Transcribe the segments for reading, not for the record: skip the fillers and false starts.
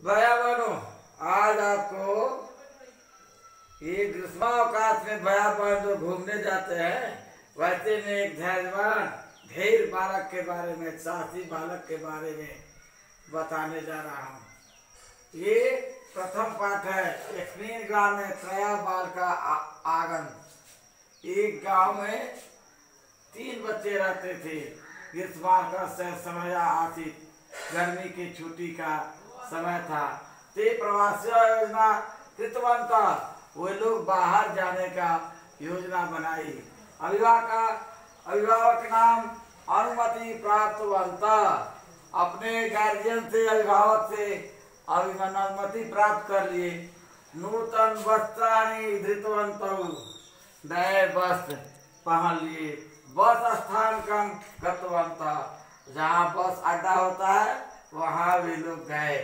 भैया बहनों, आज आपको ये ग्रीष्मावकाश में भैया बहन जो घूमने जाते हैं वैसे में एक धैर्यवान धीर बालक के बारे में, साहसी बालक के बारे में बताने जा रहा हूँ। ये प्रथम पाठ है। एक गांव में त्रया बाल का आगमन। एक गांव में 3 बच्चे रहते थे। ग्रीष्मावकाश से समय आसित गर्मी की छुट्टी का समय था। ते प्रवासी योजना कृतवंत, वे लोग बाहर जाने का योजना बनाई। अभिभावक नाम अनुमति प्राप्त बनता, अपने गार्जियन से, अभिभावक से अनुमति प्राप्त कर लिए। नूतन वस्त्राणि धृतवन्तौ, नए वस्त्र पहन लिए। बस स्थान कम गतवन्तः, जहाँ बस अड्डा होता है वहाँ वे लोग गए।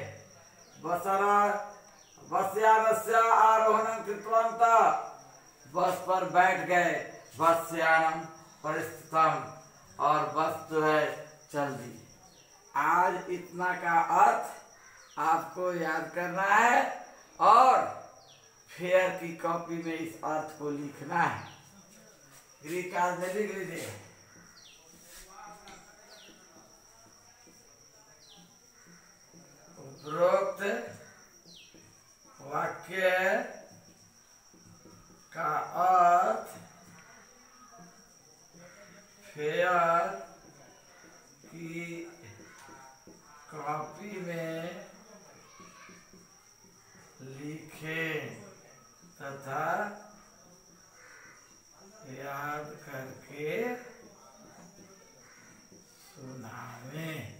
बसयानस्य आरोहणं कृतवन्तः, बस पर बैठ गए। बसयानम परिस्थितम, और बस जो है चल दी। आज इतना का अर्थ आपको याद करना है और फेयर की कॉपी में इस अर्थ को लिखना है। ग्रीक काल में लिख लीजिए। उपरोक्त वाक्य का अर्थ फेयर की कॉपी में लिखें तथा याद करके सुनावें।